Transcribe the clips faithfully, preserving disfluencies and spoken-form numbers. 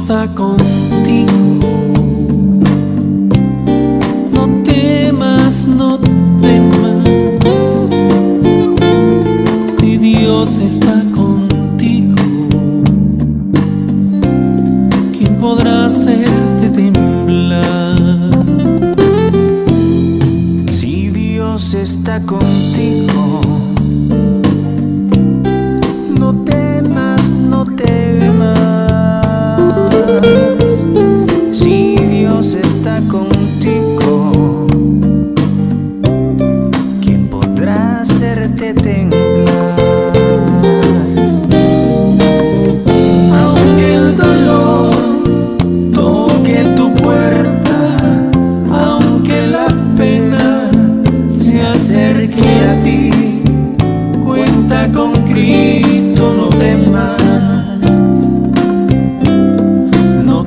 está contigo. No temas, no temas. Si Dios está contigo, ¿quién podrá hacerte temblar? Si Dios está contigo, no temas, no temas. Si Dios está contigo, ¿quién podrá hacerte temblar? Aunque el dolor toque tu puerta, aunque la pena se acerque a ti, cuenta con Cristo, no temas. No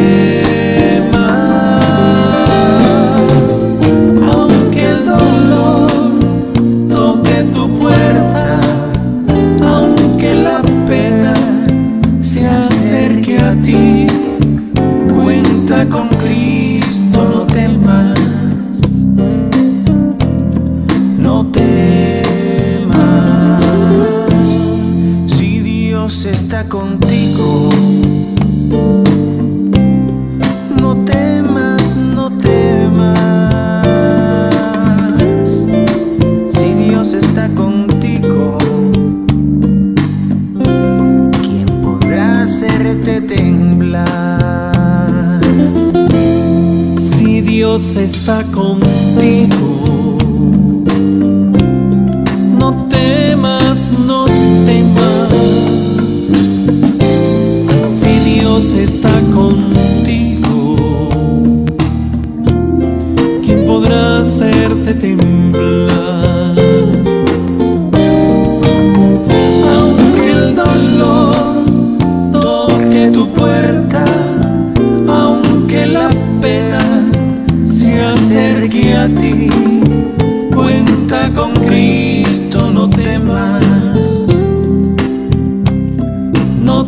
temas. Aunque el dolor toque tu puerta, aunque la pena se acerque a ti, cuenta con Cristo, no temas. No temas. Si Dios está contigo, no temas, no temas. Si Dios está contigo, ¿quién podrá hacerte temblar? Si Dios está contigo, no temas, no temas. Si Dios está contigo, ¿quién podrá hacerte temblar? Aunque el dolor toque tu puerta, aunque la pena se acerque a ti, cuenta con Cristo, no temas. No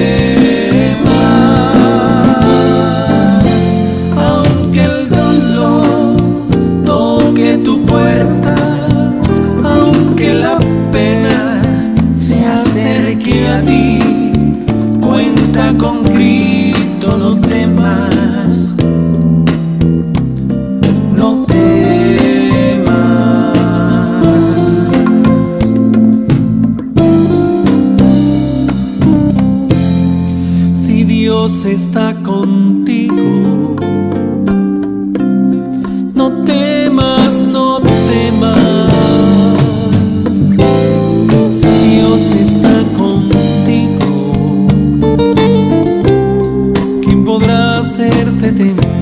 temas. Aunque el dolor toque tu puerta, aunque la pena se acerque a ti, cuenta con Cristo, no temas. No temas. Si Dios está contigo, no temas, no temas. Si Dios está contigo, ¿quién podrá hacerte temblar?